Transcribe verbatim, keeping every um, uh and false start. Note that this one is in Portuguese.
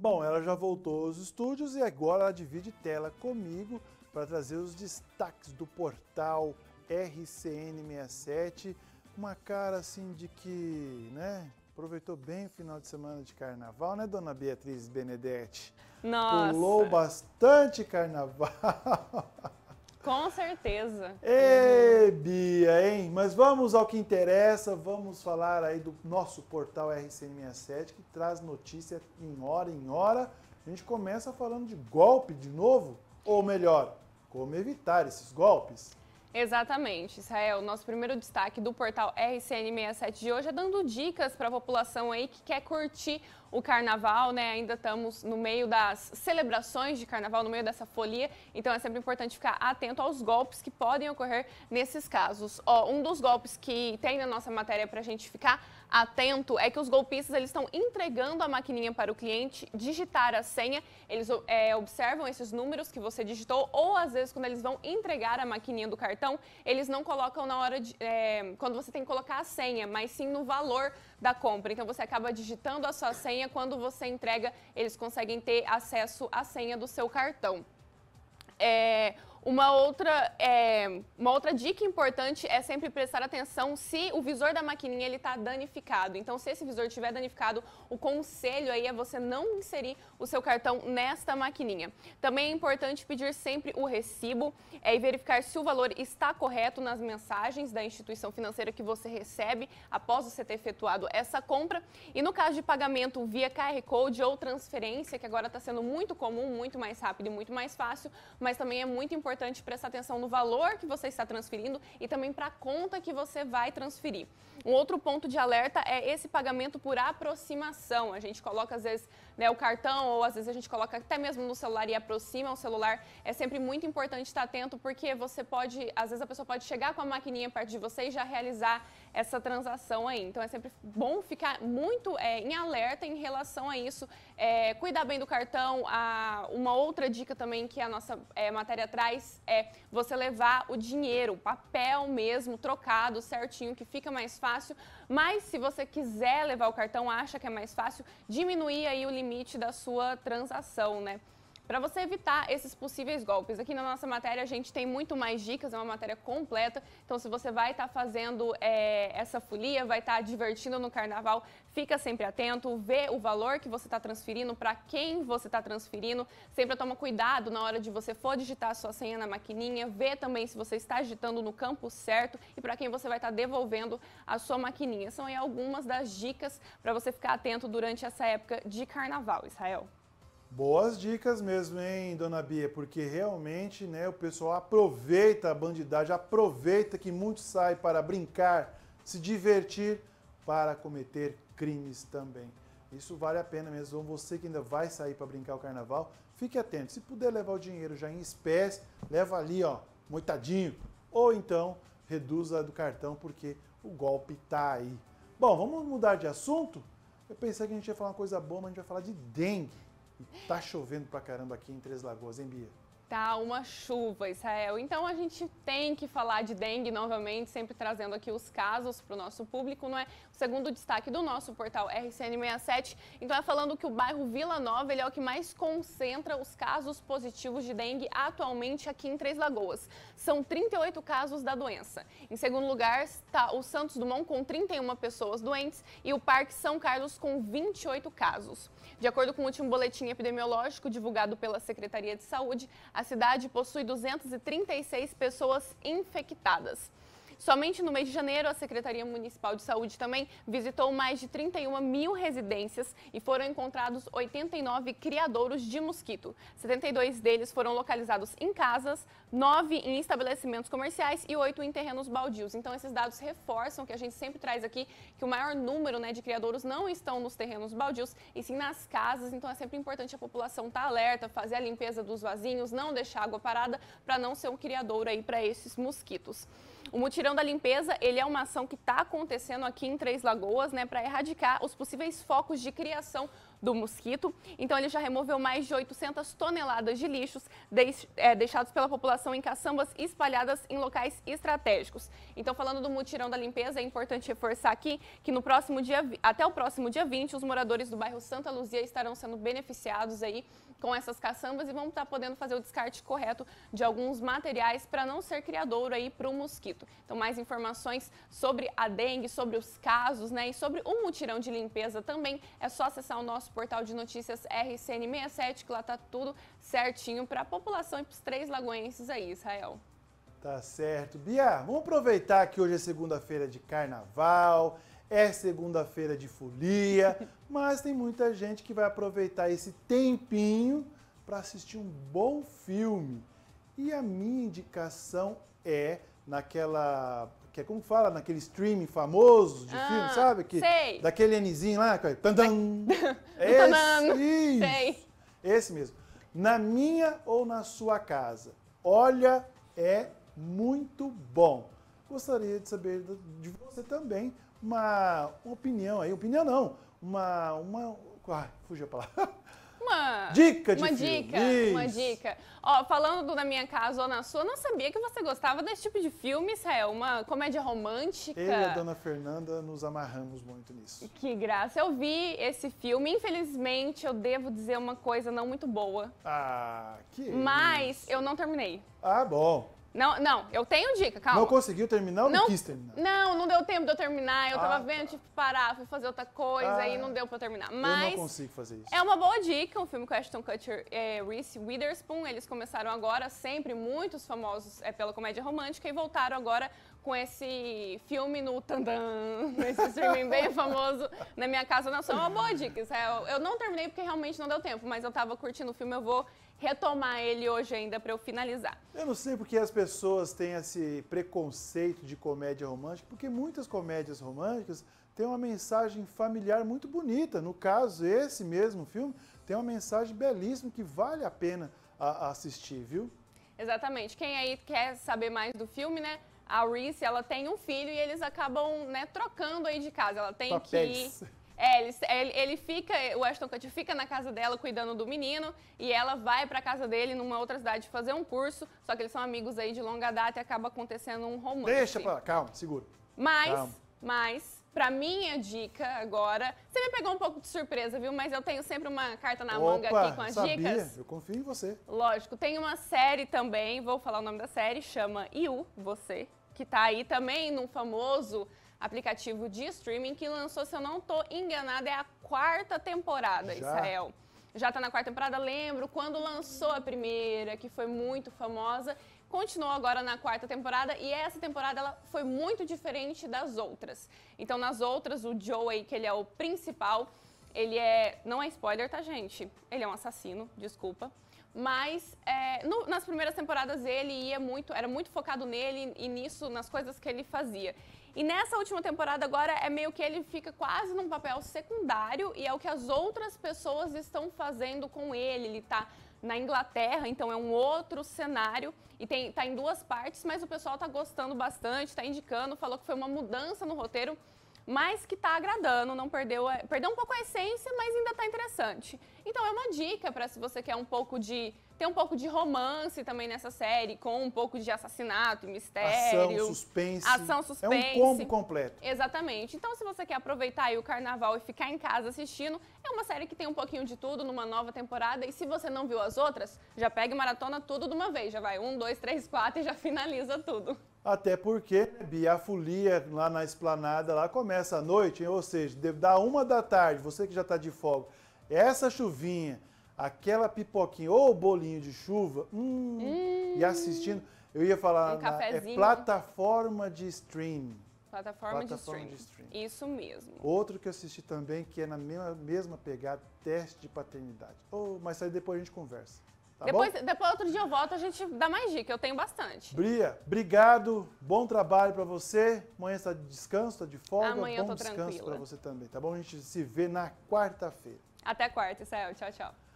Bom, ela já voltou aos estúdios e agora ela divide tela comigo para trazer os destaques do portal R C N sessenta e sete. Uma cara assim de que, né, aproveitou bem o final de semana de carnaval, né, dona Beatriz Benedetti? Nossa! Pulou bastante carnaval. Com certeza. Ê, Bia, hein? Mas vamos ao que interessa, vamos falar aí do nosso portal R C N sessenta e sete, que traz notícia em hora em hora. A gente começa falando de golpe de novo, ou melhor, como evitar esses golpes. Exatamente, Israel. Nosso primeiro destaque do portal R C N sessenta e sete de hoje é dando dicas para a população aí que quer curtir o carnaval, né? Ainda estamos no meio das celebrações de carnaval, no meio dessa folia, então é sempre importante ficar atento aos golpes que podem ocorrer nesses casos. Ó, um dos golpes que tem na nossa matéria para a gente ficar atento é que os golpistas eles estão entregando a maquininha para o cliente digitar a senha, eles é, observam esses números que você digitou, ou às vezes quando eles vão entregar a maquininha do cartão, eles não colocam na hora de, é, quando você tem que colocar a senha, mas sim no valor da compra. Então você acaba digitando a sua senha, quando você entrega, eles conseguem ter acesso à senha do seu cartão. É, uma, outra, é, uma outra dica importante é sempre prestar atenção se o visor da maquininha está danificado. Então, se esse visor estiver danificado, o conselho aí é você não inserir o seu cartão nesta maquininha. Também é importante pedir sempre o recibo é, e verificar se o valor está correto nas mensagens da instituição financeira que você recebe após você ter efetuado essa compra. E no caso de pagamento via Q R Code ou transferência, que agora está sendo muito comum, muito mais rápido e muito mais fácil, mas também é muito importante prestar atenção no valor que você está transferindo e também para a conta que você vai transferir. Um outro ponto de alerta é esse pagamento por aproximação. A gente coloca às vezes, né, o cartão ou às vezes a gente coloca até mesmo no celular e aproxima o celular. É sempre muito importante estar atento porque você pode, às vezes a pessoa pode chegar com a maquininha perto de você e já realizar essa transação aí. Então é sempre bom ficar muito é, em alerta em relação a isso. É, cuidar bem do cartão. A, uma outra dica também que a nossa é, matéria traz é você levar o dinheiro, o papel mesmo, trocado, certinho, que fica mais fácil. Mas se você quiser levar o cartão, acha que é mais fácil, diminuir aí o limite da sua transação, né? Para você evitar esses possíveis golpes. Aqui na nossa matéria a gente tem muito mais dicas, é uma matéria completa. Então, se você vai estar tá fazendo é, essa folia, vai estar tá divertindo no carnaval, fica sempre atento, vê o valor que você está transferindo, para quem você está transferindo. Sempre toma cuidado na hora de você for digitar a sua senha na maquininha, vê também se você está digitando no campo certo e para quem você vai estar tá devolvendo a sua maquininha. São aí algumas das dicas para você ficar atento durante essa época de carnaval, Israel. Boas dicas mesmo, hein, dona Bia, porque realmente, né, o pessoal aproveita a bandidagem, aproveita que muitos saem para brincar, se divertir, para cometer crimes também. Isso vale a pena mesmo. Você que ainda vai sair para brincar o carnaval, fique atento. Se puder levar o dinheiro já em espécie, leva ali, ó, moitadinho, ou então reduza do cartão, porque o golpe tá aí. Bom, vamos mudar de assunto? Eu pensei que a gente ia falar uma coisa boa, mas a gente vai falar de dengue. E tá chovendo pra caramba aqui em Três Lagoas, hein, Bia? Tá uma chuva, Israel. Então a gente tem que falar de dengue novamente, sempre trazendo aqui os casos para o nosso público, não é? O segundo destaque do nosso portal R C N sessenta e sete, então é falando que o bairro Vila Nova ele é o que mais concentra os casos positivos de dengue atualmente aqui em Três Lagoas. São trinta e oito casos da doença. Em segundo lugar está o Santos Dumont com trinta e uma pessoas doentes e o Parque São Carlos com vinte e oito casos. De acordo com o último boletim epidemiológico divulgado pela Secretaria de Saúde, a cidade possui duzentas e trinta e seis pessoas infectadas. Somente no mês de janeiro, a Secretaria Municipal de Saúde também visitou mais de trinta e uma mil residências e foram encontrados oitenta e nove criadouros de mosquito. setenta e dois deles foram localizados em casas, nove em estabelecimentos comerciais e oito em terrenos baldios. Então, esses dados reforçam que a gente sempre traz aqui que o maior número, né, de criadouros não estão nos terrenos baldios e sim nas casas. Então, é sempre importante a população estar alerta, fazer a limpeza dos vasinhos, não deixar água parada para não ser um criadouro aí para esses mosquitos. O mutirão da limpeza, ele é uma ação que está acontecendo aqui em Três Lagoas, né, para erradicar os possíveis focos de criação do mosquito. Então ele já removeu mais de oitocentas toneladas de lixos deix, é, deixados pela população em caçambas espalhadas em locais estratégicos. Então, falando do mutirão da limpeza, é importante reforçar aqui que no próximo dia, até o próximo dia vinte, os moradores do bairro Santa Luzia estarão sendo beneficiados aí com essas caçambas e vão estar podendo fazer o descarte correto de alguns materiais para não ser criadouro aí para o mosquito. Então, mais informações sobre a dengue, sobre os casos, né, e sobre o mutirão de limpeza também, é só acessar o nosso portal de notícias R C N sessenta e sete, que lá tá tudo certinho para a população e para os três lagoenses aí, Israel. Tá certo. Bia, vamos aproveitar que hoje é segunda-feira de carnaval, é segunda-feira de folia, mas tem muita gente que vai aproveitar esse tempinho para assistir um bom filme. E a minha indicação é naquela, que é como fala, naquele streaming famoso de ah, filme, sabe? Que, sei. daquele Nzinho lá, tandam. Esse, isso, sei. esse mesmo. Na minha ou na sua casa? Olha, é muito bom. Gostaria de saber de você também uma, uma opinião aí, opinião não, uma, uma, ah, fugiu a palavra. Uma dica de uma filme. dica, Isso. uma dica. Ó, falando do Na Minha Casa ou na Sua, não sabia que você gostava desse tipo de filme, Israel, uma comédia romântica. Eu e a dona Fernanda nos amarramos muito nisso. Que graça. Eu vi esse filme, infelizmente eu devo dizer uma coisa não muito boa. Ah, que Mas isso. eu não terminei. Ah, bom. Não, não, eu tenho dica, calma. Não conseguiu terminar ou não, Não, quis terminar? Não, não deu tempo de eu terminar. Eu Ah, tava tá. vendo, tive que parar, fui fazer outra coisa Ah, e não deu pra eu terminar. Eu Mas não consigo fazer isso. é uma boa dica, um filme com Ashton Kutcher e Reese Witherspoon. Eles começaram agora, sempre muitos famosos é, pela comédia romântica, e voltaram agora com esse filme no Tandam, esse streaming bem famoso, Na Minha Casa Não Sou. É uma boa dica, Israel. Eu não terminei porque realmente não deu tempo, mas eu tava curtindo o filme, eu vou retomar ele hoje ainda para eu finalizar. Eu não sei porque as pessoas têm esse preconceito de comédia romântica, porque muitas comédias românticas têm uma mensagem familiar muito bonita. No caso, esse mesmo filme tem uma mensagem belíssima que vale a pena a, a assistir, viu? Exatamente. Quem aí quer saber mais do filme, né? A Reese, ela tem um filho e eles acabam, né, trocando aí de casa. Ela tem Papéis. que... É, ele, ele, ele fica, o Ashton Kutcher fica na casa dela cuidando do menino e ela vai pra casa dele numa outra cidade fazer um curso, só que eles são amigos aí de longa data e acaba acontecendo um romance. Deixa pra lá, calma, segura. Mas, Calma. mas, pra minha dica agora, você me pegou um pouco de surpresa, viu? Mas eu tenho sempre uma carta na manga Opa, aqui com as sabia, dicas. eu confio em você. Lógico, tem uma série também, vou falar o nome da série, chama You, Você, que tá aí também num famoso aplicativo de streaming que lançou, se eu não tô enganada, é a quarta temporada, Já? Israel. Já tá na quarta temporada, lembro quando lançou a primeira, que foi muito famosa, continuou agora na quarta temporada e essa temporada ela foi muito diferente das outras. Então nas outras, o Joey, que ele é o principal, ele é, não é spoiler, tá gente? Ele é um assassino, desculpa. Mas é, no, nas primeiras temporadas ele ia muito, era muito focado nele e nisso, nas coisas que ele fazia. E nessa última temporada agora é meio que ele fica quase num papel secundário e é o que as outras pessoas estão fazendo com ele. Ele tá na Inglaterra, então é um outro cenário e tem, tá em duas partes, mas o pessoal tá gostando bastante, tá indicando, falou que foi uma mudança no roteiro, mas que tá agradando, não perdeu, a, perdeu um pouco a essência, mas ainda tá interessante. Então é uma dica para se você quer um pouco de, ter um pouco de romance também nessa série, com um pouco de assassinato e mistério. Ação, suspense. Ação, suspense. É um combo completo. Exatamente. Então se você quer aproveitar aí o carnaval e ficar em casa assistindo, é uma série que tem um pouquinho de tudo numa nova temporada. E se você não viu as outras, já pega e maratona tudo de uma vez. Já vai um, dois, três, quatro e já finaliza tudo. Até porque, Bia, a folia lá na esplanada lá começa à noite, hein? Ou seja, deve dar uma da tarde, você que já está de folga. Essa chuvinha, aquela pipoquinha ou bolinho de chuva, hum, hum. e assistindo, eu ia falar, um na, é cafezinho. plataforma de streaming. Plataforma, plataforma de, de streaming. de streaming. Isso mesmo. Outro que eu assisti também, que é na mesma, mesma pegada, teste de paternidade. Oh, mas aí depois a gente conversa. Tá depois, bom? depois outro dia eu volto, a gente dá mais dica, eu tenho bastante. Bria, obrigado, bom trabalho para você. Amanhã está de descanso, está de folga. Amanhã bom eu tô descanso tranquila. para você também, tá bom? A gente se vê na quarta-feira. Até quarta, Israel. Tchau, tchau.